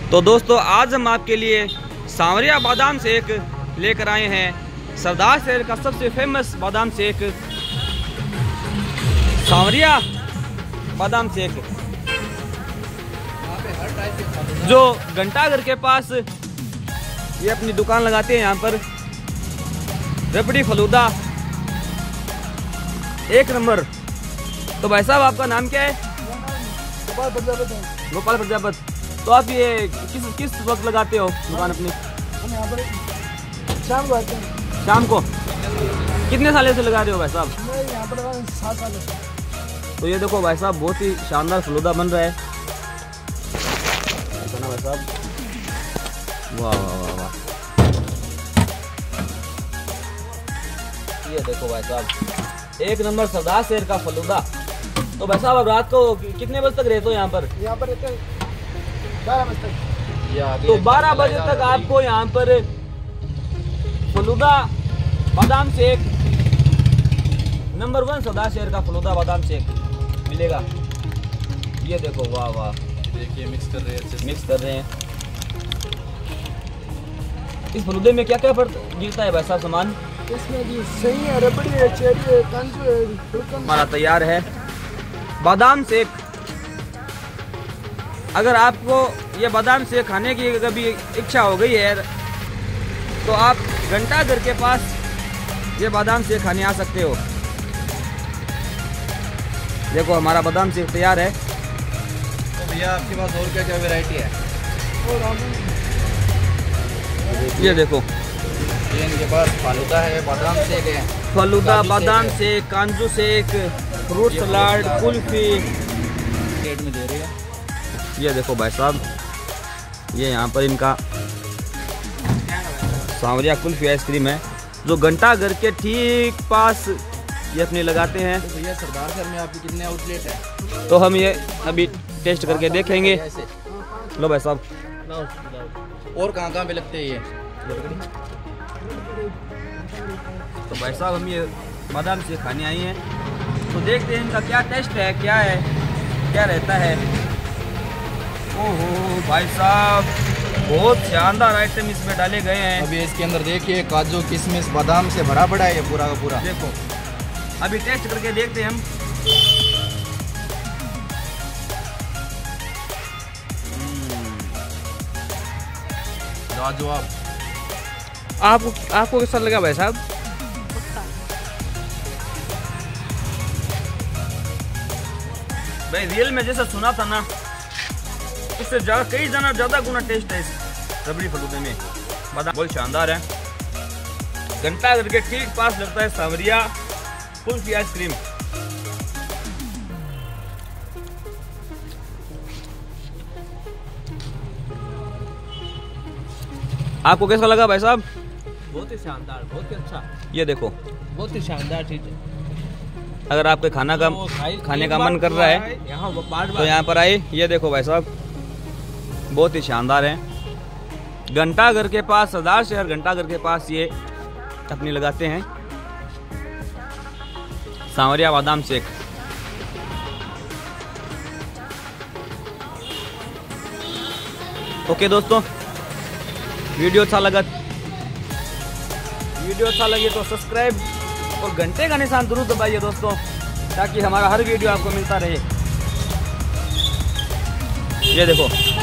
तो दोस्तों आज हम आपके लिए सांवरिया बादाम शेक लेकर आए हैं। सरदार शहर का सबसे फेमस बादाम शेक सांवरिया बादाम शेक, जो घंटाघर के पास ये अपनी दुकान लगाते हैं। यहाँ पर रबड़ी फलूदा 1 नंबर। तो भाई साहब आपका नाम क्या है? गोपाल प्रजापत। तो आप ये किस वक्त लगाते हो दुकान अपनी? हम यहाँ पर शाम को आते हैं। शाम को? कितने साल से लगा रहे हो भाई साहब? मैं यहाँ पर 7 साल से। तो ये देखो भाई साहब, बहुत ही शानदार फलूदा बन रहा है ना भाई साहब। वाह वाह वाह वाह, ये देखो भाई साहब 1 नंबर सरदार शेर का फलूदा। तो भाई साहब अब रात को कितने बजे तक रहते हो यहाँ पर? यहाँ पर रहते 12 बजे तक। तो 12 बजे तक आपको यहाँ पर फलूदा बादाम शेक नंबर 1 सरदार शेर का फलूदा बादाम शेक मिलेगा। ये देखो वाह वाह, देखिए मिक्स कर रहे हैं, अच्छे से मिक्स कर रहे हैं। इस फलूदे में क्या क्या गिरता है भाई साहब सामान? इसमें जी सही है, रबड़ी है, चेरी है, काजू है, गुलकंद। हमारा तैयार है बादाम शेक। अगर आपको ये बादाम शेक खाने की कभी इच्छा हो गई है तो आप घंटाघर के पास ये बादाम शेक खाने आ सकते हो। देखो हमारा बादाम शेक तैयार है। तो भैया आपके पास और क्या क्या वैरायटी है? और ये देखो ये इनके पास फालूदा है, बादाम शेक है, फलूदा, बादाम शेक, काजू shake, fruit salad, kulfi plate में दे रही है। ये देखो भाई साहब, ये यहाँ पर इनका सांवरिया कुल्फी आइसक्रीम है, जो घंटाघर के ठीक पास ये अपने लगाते हैं। तो भैया सरदार शहर में आपकी कितने आउटलेट है? तो हम ये अभी टेस्ट करके देखेंगे। लो भाई साहब, और कहाँ पे लगते हैं ये? तो भाई साहब हम ये बादाम शेक खाने आई हैं, तो देखते हैं इनका क्या टेस्ट है, क्या है, क्या रहता है। ओहो भाई साहब, बहुत शानदार आइटम इसमें डाले गए हैं। अभी इसके अंदर देखिए काजू किशमिश बादाम से भरा पड़ा है ये पूरा का पूरा। देखो अभी टेस्ट करके देखते हैं हम। लाजवाब। आपको कैसा लगा भाई साहब? भाई रियल में जैसा सुना था ना, इससे कई ज्यादा गुना टेस्ट है इस रबड़ी फलूदे में। बादाम बहुत शानदार है। घंटाघर के ठीक पास लगता है सांवरिया कुल्फी आइसक्रीम। आपको कैसा लगा भाई साहब? बहुत ही शानदार, बहुत ही अच्छा। ये देखो, बहुत ही शानदार चीज है। अगर आपके खाने का मन कर रहा है यहाँ तो यहाँ पर आए। ये देखो भाई साहब, बहुत ही शानदार है। घंटाघर के पास, सरदार शहर घंटाघर के पास ये अपनी लगाते हैं सांवरिया बादाम शेक। ओके दोस्तों, वीडियो अच्छा लगे तो सब्सक्राइब और घंटे का निशान जरूर दबाइए दोस्तों, ताकि हमारा हर वीडियो आपको मिलता रहे। ये देखो